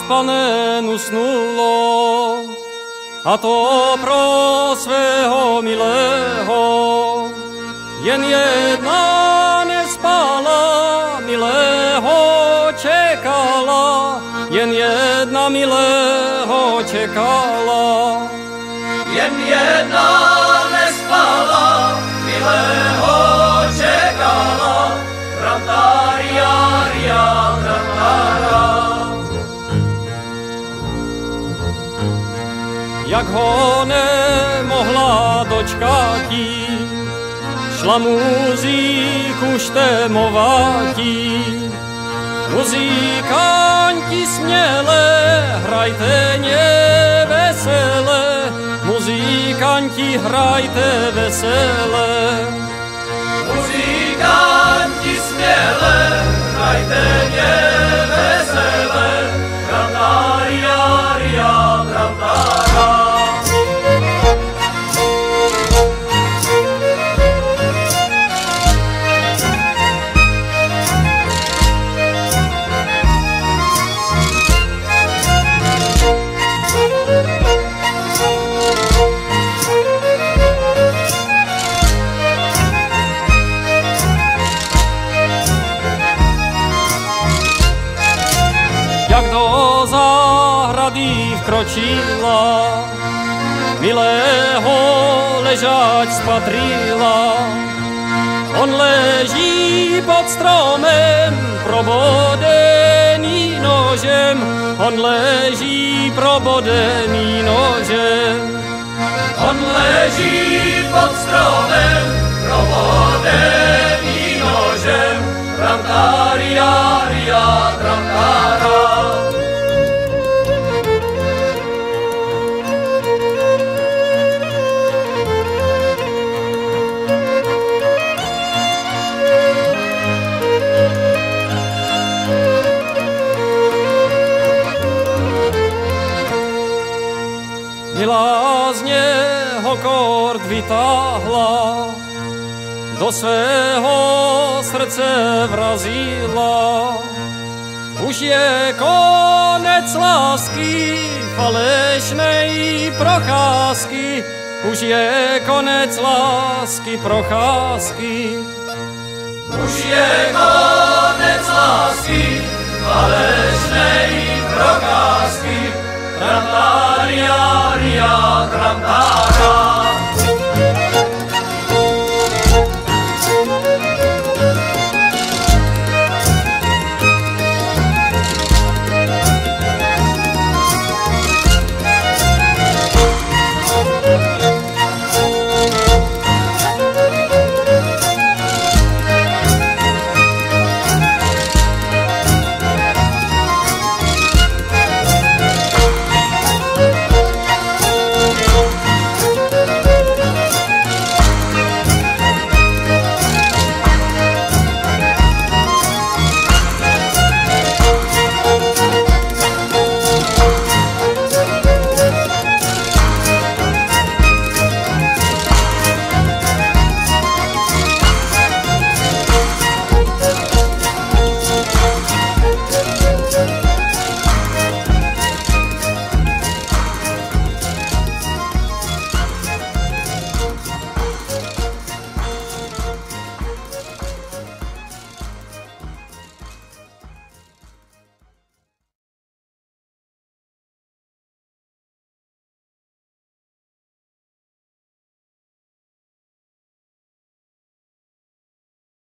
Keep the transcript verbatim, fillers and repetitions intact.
panen usnulo, a to pro svého milého. Jen jedna nespala, milého čekala, jen jedna milého čekala. Jen jedna nespala, milého čekala, tramtária, ria, tramtára. Jak ho nemohla dočkatí, šla muzíku štémovatí. Muzikanti směle, hrajte nevesele, muzikanti hrajte vesele. Muzikanti směle, hrajte nevesele, tramtária, ria, tramtára. Jak do zahrady vkročila, milého ležať spatrila. On leží pod stromem, probodený nožem, on leží probodený nožem. On leží pod stromem, probodený nožem, tramtária, ria, tramtára. Milá z něho kord vytáhla, do svého srdce vrazila. Už je konec lásky, falešnej procházky, už je konec lásky, procházky. Už je konec lásky,